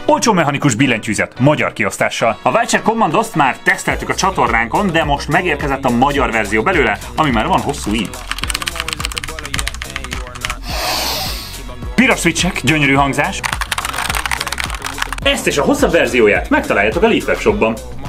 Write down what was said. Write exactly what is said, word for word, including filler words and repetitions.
Olcsó mechanikus billentyűzet, magyar kiosztással. A Weicher Commandost már teszteltük a csatornánkon, de most megérkezett a magyar verzió belőle, ami már van hosszú ív. Piros switchek, gyönyörű hangzás. Ezt és a hosszabb verzióját megtaláljátok a Leaf Webshopban.